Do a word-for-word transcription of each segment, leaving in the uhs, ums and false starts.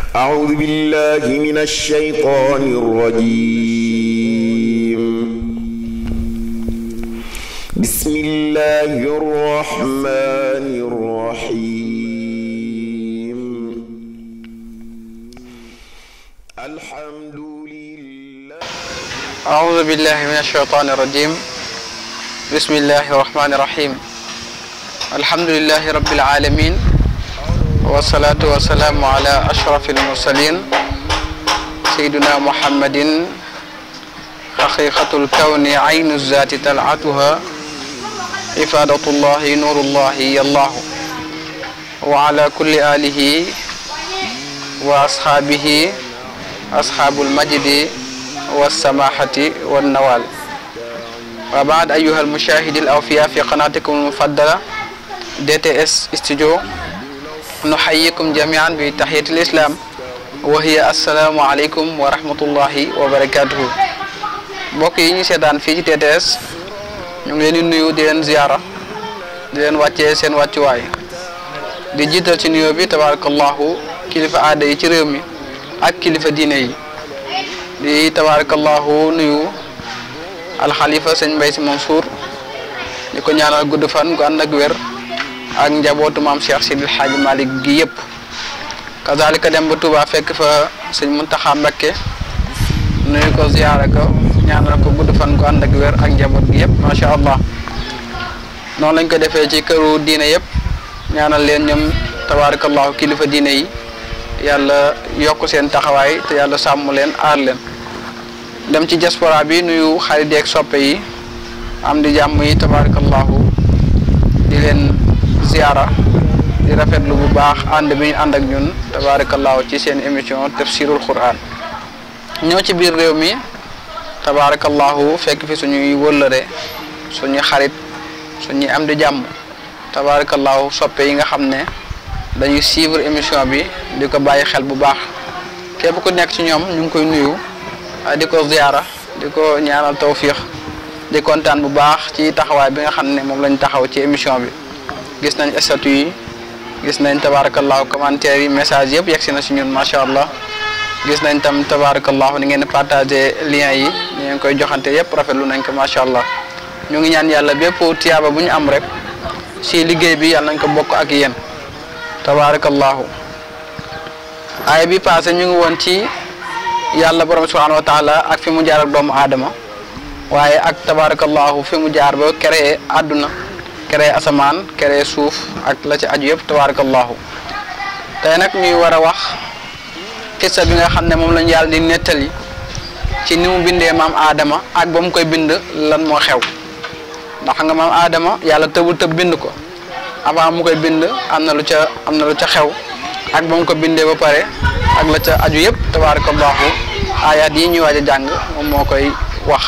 أعوذ بالله من الشيطان الرجيم بسم الله الرحمن الرحيم الحمد لله أعوذ بالله من الشيطان الرجيم بسم الله الرحمن الرحيم الحمد لله رب العالمين والصلاة والسلام على أشرف المرسلين سيدنا محمد حقيقة الكون عين الذات تلعتها إفادة الله نور الله الله وعلى كل آله وأصحابه أصحاب المجد والسماحة والنوال وبعد أيها المشاهد الأوفياء في قناتكم المفضلة دي تي اس استوديو نحييكم جميعا بتحية الإسلام وهي السلام عليكم ورحمة الله وبركاته mbokk yi ñu seetaan fii ci T T S ñu ngi leen di nuyu di leen ziyaara di leen wàccee seen wàccuwaay di jiital ci nuyoo bi tabarakallahu kilifa aada yi ci réew mi ak kilifa diine yi di tabarakallahu nuyu alxalifa sëñ Mbay Si Mansour di ko ñaanal gudd fan gu ànd ak wér ak njabootu maam Cheikh Sidil Hadji Malick gi yëpp kazalika dem ba Touba fekk fa sëñ Muntaxa Mbakke nuyu ko ziyaara ko ñaanal ko gudd fan gu ànd ak wér ak njaboot gi yëpp macha allah noonu lañ ko defee ci këru diine yëpp ñaanal leen ñoom tabarakallahu kilifa diine yi yàlla yokk seen taxawaay te yàlla sàmm leen aar leen dem ci diaspora bi nuyu xarit yeeg soppe yi am di jàmm yi tabarakallahu di leen ziyaara di rafetlu bu baax ànd bi ñu ànd ak ñun tabarakallahu ci seen émission tafsirul quran ñoo ci biir réew mi tabarakallahu fekk fi suñuy wëllëre suñuy xarit suñuy am di jàmm tabarakallahu soppe yi nga xam ne dañuy suivre émission bi di ko bàyyi xel bu baax képp ku nekk ci ñoom ñu ngi koy nuyu di ko ziyaara di ko ñaanal tawfiix di kontaan bu baax ci taxawaay bi nga xam ne moom lañ taxaw ci émission bi gis nañ statut yi gis nañ tabarakallahu commentaire yi message yëpp yegg si na si ñun macha allah gis nañ tam tabarakallahu ni ngeen partagé lien yi ni ngeen koy joxante yëpp rafetlu nañ ko macha allah ñu ngi ñaan yàlla bépp tiyaaba bu ñu am rek si liggéey bi yàlla nañ ko bokk ak yéen tabarakallahu aaya bi passé ñu ngi woon ci yàlla borom subhanahu wa taala ak fi mu jaar ak doomu aadama waaye ak tabarakallahu fi mu jaar ba créé àdduna créé asamaan créé suuf ak la ci aju yëpp tabarakallahu tey nag ñuy war a wax xissa bi nga xam ne moom lañu yàlla di nettali ci ni mu bindee maam aadama ak ba mu koy bind lan moo xew ndax nga maam aadama yàlla tëbul tëb bind ko avant mu koy bind am na lu ca am na lu ca xew ak ba mu ko bindee ba pare ak la ca aju yëpp tabarakallahu ayat yi ñuy waaj a jàng moom moo koy wax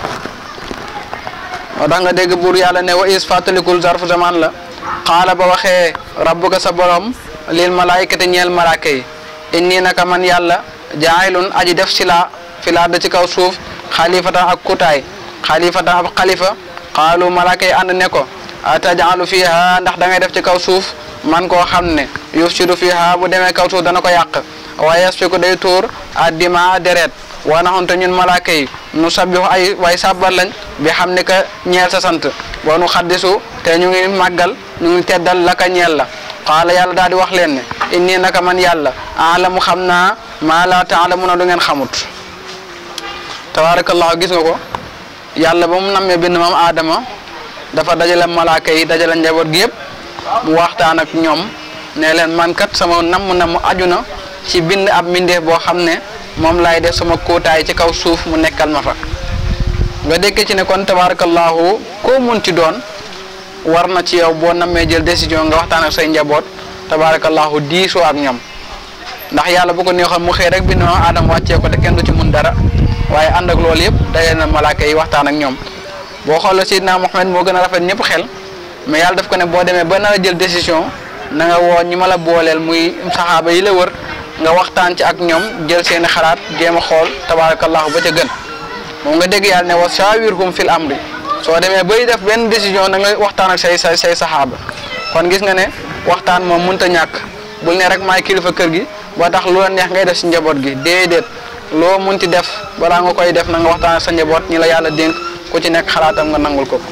moo tax nga dégg buur yàlla ne wa is fàttalikul zarfu zaman la xaala ba waxee rabbuka sa borom lil malaayikati ñeel malaaka yi inni naka man yàlla jaayilun aji def si la fi laa da ci kaw suuf xalifatan ak kutaay xalifatan ab xalifa xaalu malaaka yi ànd ne ko atajalu fiha ndax da ngay def ci kaw suuf man koo xam ne yufsidu fiha bu demee kaw suuf dana ko yàq waaye yasfiku day tuur addima deret wa naxonte ñun malaaka yi nu sabbihu ay way sabbal lañ bi xam ne ka ñeel sa sant boo nu xaddisu te ñu ngi màggal ñu ngi teddal la ka ñeel la qaala yàlla daal di wax leen ne inni naka man yàlla alamu xam naa maa laa taalamuna du ngeen xamut tabarakallahu gis nga ko yàlla ba mu nammee bind maam aadama dafa dajale malaaka yi dajale njaboot gi yëpp mu waxtaan ak ñoom ne leen man kat sama namm namm aju na ci bind ab mbindeef boo xam ne moom laay def sama kóotaay ci kaw suuf mu nekkal ma fa nga dégg ci ne kon tabarakallahu koo mun ci doon war na ci yow boo nammee jël décision nga waxtaan ak say njaboot tabarakallahu diisoo ak ñoom ndax yàlla bu ko neexoon mu xëy rek bind maam aadama wàccee ko te kenn du ci mun dara waaye ànd ak loolu yëpp dajale na malaaka yi waxtaan ak ñoom boo xoolee Seydina Muhammad moo gën a rafet ñëpp xel mais yàlla daf ko ne boo demee ba nar a jël décision na nga woo ñi ma la booleel muy saxaaba yi la wër nga waxtaan ci ak ñoom jël seeni xalaat jéem a xool tabarakallahu ba ca gën moom nga dégg yàlla ne wa shawirhum fil amri soo demee bay def benn décision na nga waxtaan ak say say say saxaaba kon gis nga ne waxtaan moom mënut a ñàkk bul ne rek maay kilifa kër gi boo tax lu la neex ngay def si njaboot gi déedéet loo munti def balaa nga koy def na nga waxtaan sa njaboot ñi la yàlla dénk ku ci nekk xalaatam nga nangul ko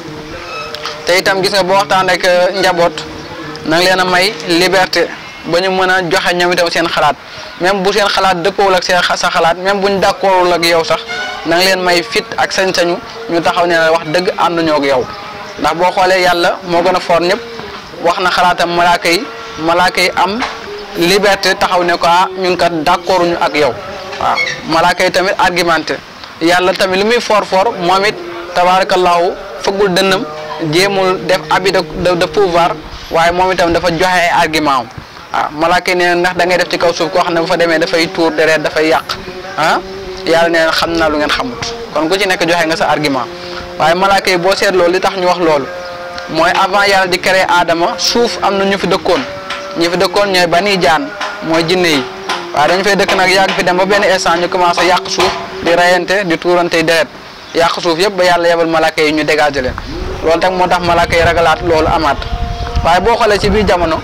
te itam gis nga boo waxtaan rek njaboot na nga leen a may liberté ba ñu mën a joxe ñoom itam seen xalaat même bu seen xalaat dëppoowul ak seen sa xalaat même buñ d'accordul ak yow sax na nga leen may fit ak sañ-sañu ñu taxaw ne la wax dëgg ànduñoo ak yow ndax boo xoolee yàlla moo gën a foor ñëpp wax na xalaatam malaaka yi malaaka yi am liberté taxaw ne ko ah ñun kat d'accorduñu ak yow waaw malaaka yi tamit argumenté yàlla tamit li muy foor foor moom it tabaarakallaahu fëggul dënnam jéemul def abus de de pouvoir waaye moom itam dafa joxe ay argument am waaw malaaka yi nee ndax da ngay def ci kaw suuf koo xam ne bu fa demee dafay tuur deret dafay yàq ah yàlla nee na xam naa lu ngeen xamut kon ku ci nekk joxe nga sa argument waaye malaaka yi boo seetloo li tax ñu wax loolu mooy avant yàlla di créer aadama suuf am na ñu fi dëkkoon ñu fi dëkkoon ñooy bani jaan mooy jinne yi waaye dañu fay dëkk nag yàgg fi dem ba benn instant ñu commencé yàq suuf di rayante di tuurante deret yàq suuf yëpp ba yàlla yebal malaaka yi ñu dégager leen loolu tam moo tax malaaka yi ragalaat loolu amaat waaye boo xoolee ci biir jamono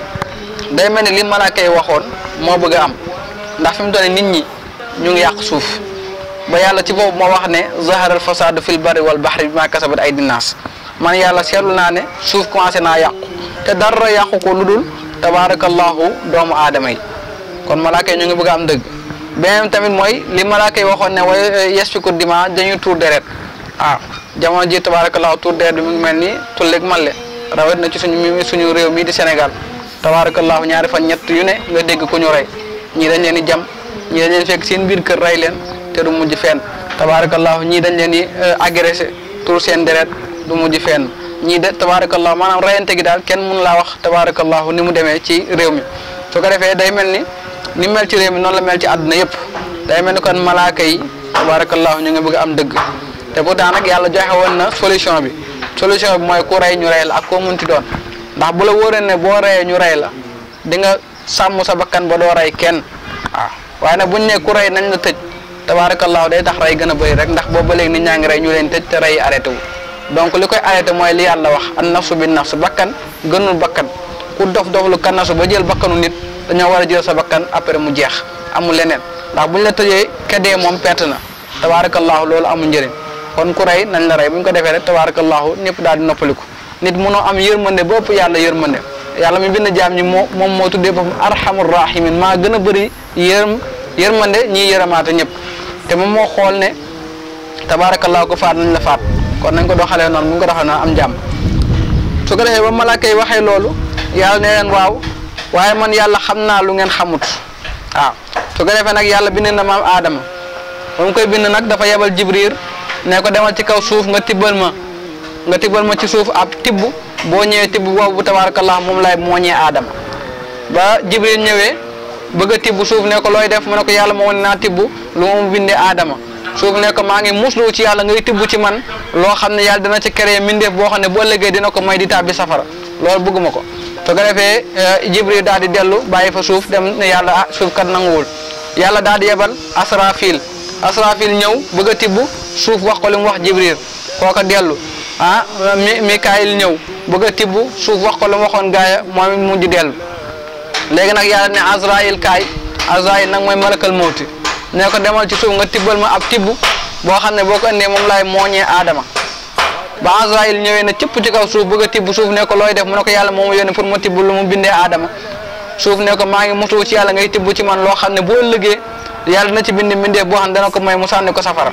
day mel ni li malaaka yi waxoon moo bëgg a am ndax fi mu toll nit ñi ñu ngi yàq suuf ba yàlla ci boobu moo wax ne zaharal fasadu fil barri wal bahri bima kasabat aydin nas man yàlla seetlu naa ne suuf commencé naa yàqu te dara yàqu ko lu dul tabaarakallahu doomu aadama yi kon malaaka yi ñu ngi bëgg a am dëgg beneen tamit mooy li malaaka yi waxoon ne way yasfiku dima dañuy tuur deret waaw jamono ji tabaarakallahu tuur deret bi mu ngi mel ni tulleeg malle rawet na ci suñu suñu réew mii di Sénégal tabaarakallahu ñaari fan ñett yu ne nga dégg ku ñu rey ñii dañ leen di jam ñii dañ leen fekk seen biir kër rey leen te du mujj fenn tabaarakallahu ñii dañ leen di agressé tuur seen deret du mujj fenn ñii de tabaarakallahu maanaam reyante gi daal kenn mënu laa wax tabaarakallahu ni mu demee ci réew mi su ko defee day mel ni ni mel ci réew mi noonu la mel ci àdduna yëpp day mel ni kon malaaka yi tabaarakallahu ñu ngi bëgg am dëgg te pourtant nag yàlla joxe woon na solution bi solution bi mooy ku rey ñu rey la ak koo munti doon ndax bu la wóoree ne boo reyee ñu rey la di nga sàmm sa bakkan ba doo rey kenn waaw waaye nag buñ ne ku rey nañ la tëj tabaarakallahu day tax rey gën a bëri rek ndax boobu ba léegi nit ñaa ngi rey ñu leen tëj te rey arrêté wu donc li koy arrêté mooy li yàlla wax an nafsu bin nafs bakkan gënul bakkan ku dof dof lu kan nasu ba jël bakkanu nit dañoo war a jël sa bakkan après mu jeex amul leneen ndax buñ la tëjee kedee moom perte na tabaarakallahu loolu amul njëriñ kon ku rey nañ la rey bu ñu ko defee rek tabaarakallahu ñëpp daal di noppaliku nit mënoo am yërmande ba ëpp yàlla yërmande yàlla mi bind jaam ñi moo moom moo tuddee boppam arhamur rahimin maa gën a bëri yërm yërmande ñii yërëmaate ñëpp te moom moo xool ne tabaarakallahu ko faat nañ la faat kon nañ ko doxalee noonu bu ñu ko doxalee noonu am jàmm su ko defee ba malaaka yi waxee loolu yàlla ne leen waaw waaye man yàlla xam naa lu ngeen xamut waaw su ko defee nag yàlla bind na maam aadama ba mu koy bind nag dafa yebal jibril ne ko demal ci kaw suuf nga tibbal ma nga tibbal ma ci suuf ab tibb boo ñëwee tibb boobu tabaarakallah moom lay mooñee aadama ba jibril ñëwee bëgg a tibb suuf ne ko looy def mu ne ko yàlla moo ne naa tibb lu ma mu bindee aadama suuf ne ko maa ngi muslu ci yàlla ngay tibb ci man loo xam ne yàlla dina ci créer mindeef boo xam ne bu ëllëgee dina ko may di tàbbi safara loolu bëgguma ko su ko defee jibril daal di dellu bàyyi fa suuf dem ne yàlla ah suuf kat nanguwul yàlla daal di yebal asrafil asrafil ñëw bëgg a tibb suuf wax ko li mu wax jibril kooka dellu ah mi mikaayil ñëw bëgg a tibb suuf wax ko lu mu waxoon gaaya moom it mujj dellu léegi nag yàlla ne azrail kaay azrail nag mooy malakal mawti ne ko demal ci suuf nga tibbal ma ab tibb boo xam ne boo ko indee moom laay mooñee aadama ba azrail ñëwee na cëpp ci kaw suuf bëgg a tibb suuf ne ko looy def mu ne ko yàlla moo ma yónnee pour ma tibb lu mu bindee aadama suuf ne ko maa ngi musu ci yàlla ngay tibb ci man loo xam ne boo ëllëgee yàlla dina ci bind mbindee boo xam ne dana ko may mu sànni ko safara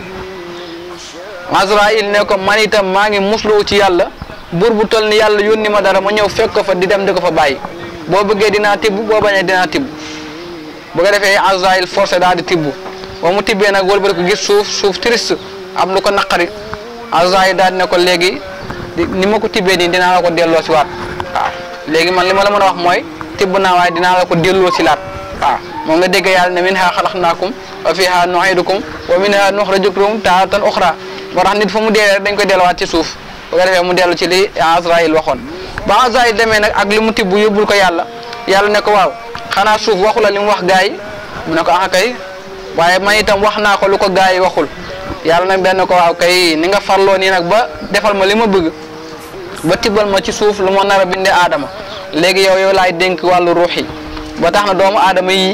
azrail ne ko man itam maa ngi muslu ci yàlla buur bu toll ni yàlla yónni ma dara ma ñëw fekk ko fa di dem di ko fa bàyyi boo bëggee dinaa tibb boo bañee dinaa tibb bu ko defee azrail forcé daal di tibb ba mu tibbee nag wëlbati ko gis suuf suuf triste am lu ko naqari azrail daal di ne ko léegi ni ma ko tibbee nii dinaa la ko delloo si waat waaw léegi man li ma la mën a wax mooy tibb naa waaye dinaa la ko delloo si laat waaw moom nga dégg yàlla ne minha xalaqnaakum wa fiha nu'idukum wa minha nuxrijukum taaratan uxra moo tax nit fu mu dee dañ koy delluwaat ci suuf bu ko defee mu dellu ci li azrail waxoon ba azrail demee nag ak li mu tibb yóbbul ko yàlla yàlla ne ko waaw xanaa suuf waxu la li mu wax gaa yi mu ne ko ah kay waaye man itam wax naa ko lu ko gaa yi waxul yàlla nag dañ ne ko waaw kay ni nga farloo nii nag ba defal ma li ma bëgg ba tibbal ma ci suuf lu ma nar a bindee aadama léegi yow yow laay dénk wàllu ruux yi ba tax na doomu aadama yi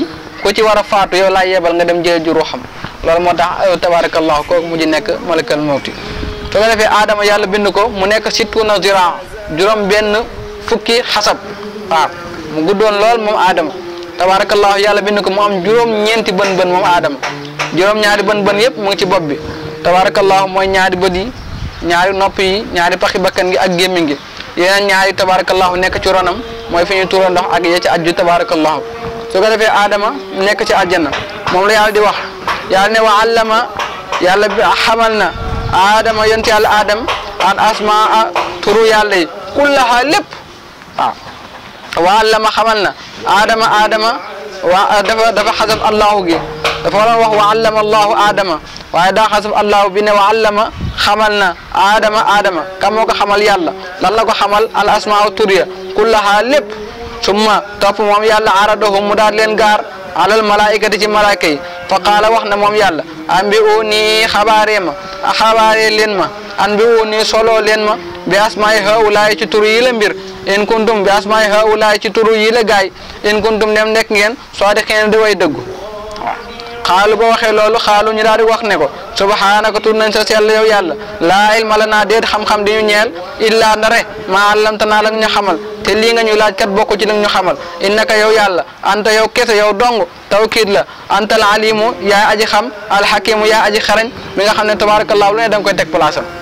ku ci war a faatu yow laay yebal nga dem jëlee ju ruuxam loolu moo tax tabarakallahu kooku mujj nekk malakal mawti soo ko defee aadama yàlla bind ko mu nekk sittuna zira juróom benn fukki xasab waaw mu guddoon lool moom aadama tabarakallahu yàlla bind ko mu am juróom ñeenti bën bën moom aadama juróom ñaari bën bën yëpp mu ngi ci bopp bi tabarakallahu mooy ñaari bët yi ñaari nopp yi ñaari paxi bakkan gi ak gémmiñ gi yeneen ñaari tabarakallahu nekk ci ronam mooy fi ñu tuura ndox ak ya ci ajju tabarakallahu su ko defee aadama nekk ci aljanna moom la yàlla di wax yàlla ne wa allama yàlla bi xamal na aadama yonent yàlla aadam an asmaa turu yàlla yi kullaha lépp waaw wa allama xamal na aadama aadama wa dafa dafa xasab allahu gi dafa waroon wax wa allama allahu aadama waaye daa xasab allahu bi ne wa allama xamal na aadama aadama kam moo ko xamal yàlla lan la ko xamal al asmaa tur ya kullaha lépp summa topp moom yàlla aradahum mu daal leen gaar alal malaikati ci malaaka yi fa qaala wax na moom yàlla an bi u nii xabaaree ma xabaaree leen ma an bi u nii soloo leen ma bi asmaay haulaay ci turu yi la mbir in kuntum bi asmaay haulaay ci turu yi la gaay in kuntum dem nekk ngeen saadiqiin di way dëggu waaw xaalu ba waxee loolu xaalu ñu daal di wax ne ko subhaanaka tur nañ sa sell yow yàlla laa ilma lanaa déet xam-xam di ñu ñeel illaa ndare maa allamtanaa la ñu xamal te lii nga ñu laaj kat bokku ci li ñu xamal innaka yow yàlla anta yow kese yow dong tawkiid la anta al alimu yaay aji xam alxakimu yaay aji xarañ mi nga xam ne tabarakallahu lu ne da nga koy teg place am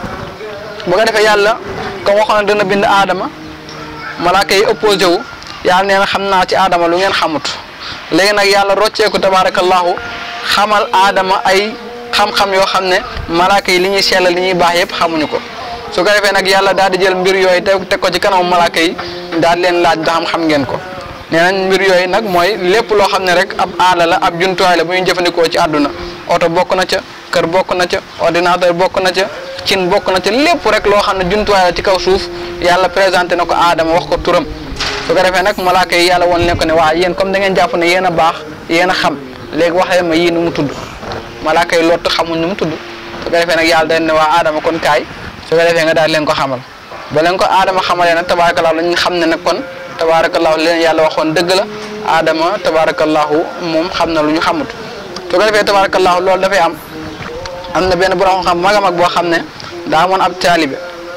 bu ko defee yàlla comme waxoon na dana bind aadama malaaka yi opposé wu yàlla nee na xam naa ci aadama lu ngeen xamut léegi nag yàlla rocceeku tabarakallahu xamal aadama ay xam-xam yoo xam ne malaaka yi li ñuy sellal li ñuy baax yëpp xamuñu ko su ko defee nag yàlla daal di jël mbir yooyu te teg ko ci kanamu malaaka yi daal leen laaj ba xam xam ngeen ko nee nañ mbir yooyu nag mooy lépp loo xam ne rek ab aada la ab jumtuwaay la bu ñu jëfandikoo ci àdduna oto bokk na ca kër bokk na ca ordinateur bokk na ca cin bokk na ca lépp rek loo xam ne jumtuwaay la ci kaw suuf yàlla présenté na ko aadama wax ko turam su ko defee nag malaaka yi yàlla woon leen ko ne waa yéen comme da ngeen jàpp ne yéen a baax yéen a xam léegi wax leen ma yii nu mu tudd malaaka yi lott xamuñ nu mu tudd su ko defee nag yàlla dañ ne waa aadama kon kaay su ko defee nga daal leen ko xamal ba leen ko aadama xamalee nag tabaarakallaahu lañ xam ne nag kon tabaarakallaahu leen yàlla waxoon dëgg la aadama tabaarakallaahu moom xam na lu ñu xamut su ko defee tabaarakallaahu loolu dafay am am na benn borom xam mag a mag boo xam ne daa amoon ab taalibe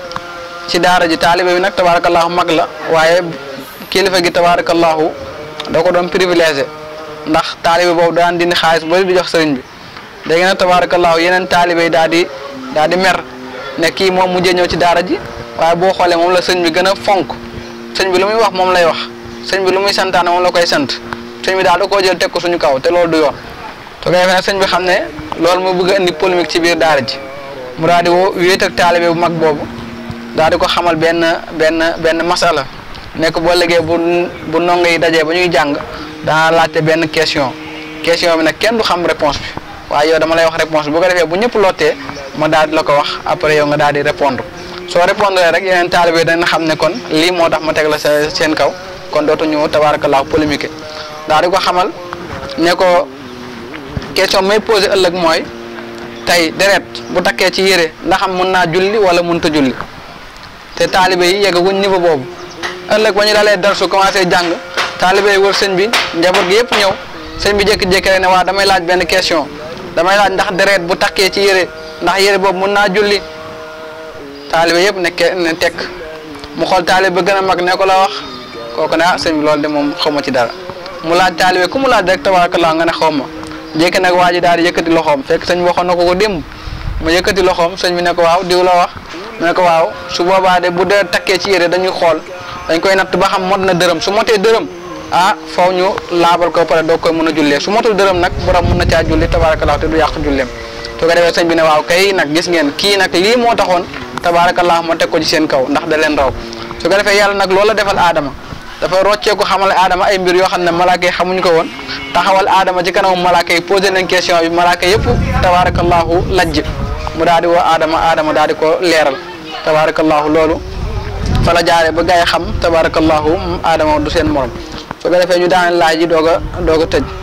ci daara ji taalibe bi nag tabaarakallaahu mag la waaye kilifa gi tabaarakallaahu da ko doon privilégié ndax taalibe boobu daan dindi xaalis bari di jox sëriñ bi léegi nag tabaarakallaahu yeneen taalibe yi daal di daal di mer ne kii moom mujjee ñëw ci daara ji waaye boo xoolee moom la sëñ bi gën a fonk sëñ bi lu muy wax moom lay wax sëñ bi lu muy santaane moom la koy sant sëñ bi daal da koo jël teg ko suñu kaw te loolu du yoon su ko defee nag sëñ bi xam ne loolu mu bëgg a indi polémique ci biir daara ji mu daal di woo wéet ak taalibe bu mag boobu daal di ko xamal benn benn benn masala nekk boo léegi bu bu ndongo yi dajee ba ñuy jàng daa laajte benn question question bi nag kenn du xam réponse bi waaye yow dama lay wax réponse bi bu ko defee bu ñëpp lottee ma daal di la ko wax après yow nga daal di répondre soo répondre rek yeneen taalibe yi dañ xam ne kon lii moo tax ma teg la sa seen kaw kon dootuñu tabaarakallaahu polémique daal di ko xamal ne ko question may posé ëllëg mooy tey deret bu takkee ci yére ndax am mun naa julli wala mënut a julli te taalibe yi yeggaguñ niveau boobu ëllëg ba ñu dalee dar su commencé jàng taalibe yi wër sëñ bi njaboot gi yëpp ñëw sëñ bi jékki-jékki rek ne waa damay laaj benn question damay laaj ndax deret bu takkee ci yére ndax yére boobu mun naa julli taalibe yëpp nekke ne tekk mu xool taalibe ba gën a mag ne ko la wax kooku ne ah sëñ bi loolu de moom xaw ma ci dara mu laaj taalibe ku mu laaj rek tabaarakallaa nga ne xaw ma jékki nag waa ji daal di yëkkati loxoom fekk sëñ bi waxoon na ko ko démb mu yëkkati loxoom sëñ bi ne ko waaw diw la wax mu ne ko waaw su boobaa de bu dee takkee ci yére dañuy xool dañ koy natt ba xam mot na dërëm su motee dërëm ah faw ñu laabal ko pare doo koy mën a jullee su motul dërëm nag borom mën na caa julli tabaarakallaa te du yàq julleem su ko defee sëñ bi ne waaw kay nag gis ngeen kii nag lii moo taxoon tabaarakallaa ma teg ko ci seen kaw ndax da leen raw su ko defee yàlla nag loola defal aadama dafa rocceeku xamal aadama ay mbir yoo xam ne malaaka yi xamuñu ko woon taxawal aadama ci kanamu malaaka yi posé nañ question bi malaaka yëpp tabaarakallaahu lajj mu daal di woo aadama aadama daal di ko leeral tabaarakallaahu loolu fa la jaaree ba gaa yi xam tabaarakallaahu aadama du seen morom su ko defee ñu daan laaj ji doog a doog a tëj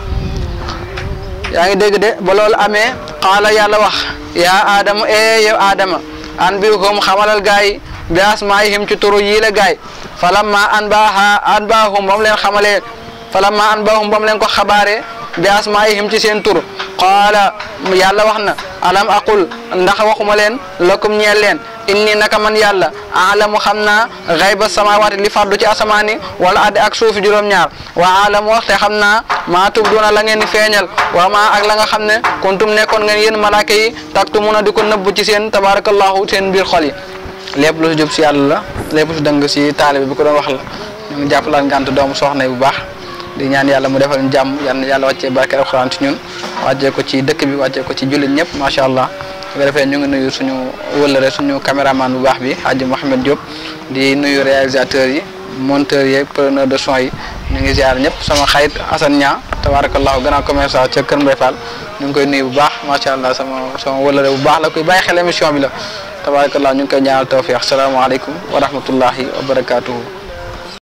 yaa ngi dégg de ba loolu amee xaala yàlla wax yaa aadama e yow aadama an bi hum xamalal gaa yi bi asmaa'ihim ci turu yii la gaay falamma an baaha an baahum ba mu leen xamalee falamma an baahum ba mu leen ko xabaaree bi asmaihim ci seen tur qaala yàlla wax na alam aqul ndax waxuma leen lakum ñeel leen inni naka man yàlla alamu xam naa xayba samawaati li fardu ci asamaani wala addi ak suufi juróom-ñaar wa alamu waxte xam naa maa tubduuna la ngeen di feeñal wa maa ak la nga xam ne kuntum nekkoon ngeen yéen malaaka yi taktumuna di ko nëbb ci seen tabarakallahu seen biir xol yi lépp lu si jub si yàlla la lépp lu si dëng si taalibe bi ko doon wax la ñu ngi jàppalaan ngant doomu soxna yi bu baax di ñaan yàlla mu defal ñu jàmm yal na yàlla wàccee barke alxuraan ci ñun wàccee ko ci dëkk bi wàccee ko ci jullit ñëpp macha allah su ko defee ñu ngi nuyu suñu wëllëre suñu caméraman bu baax bi Hadji Mouhamed Diop di nuyu réalisateurs yi monteurs yi preneur de son yi ñu ngi ziar ñëpp sama xarit Assane Niang tabarakallahu grand commerçant ca Kër Mbaye Fall ñu ngi koy nuyu bu baax macha allah sama sama wëllëre bu baax la koy bàyyi xel émission bi la tabarakallahu ñu ngi koy ñaanal tawfiq asalaamaaleykum wa rahmatullahi wa barakatuhu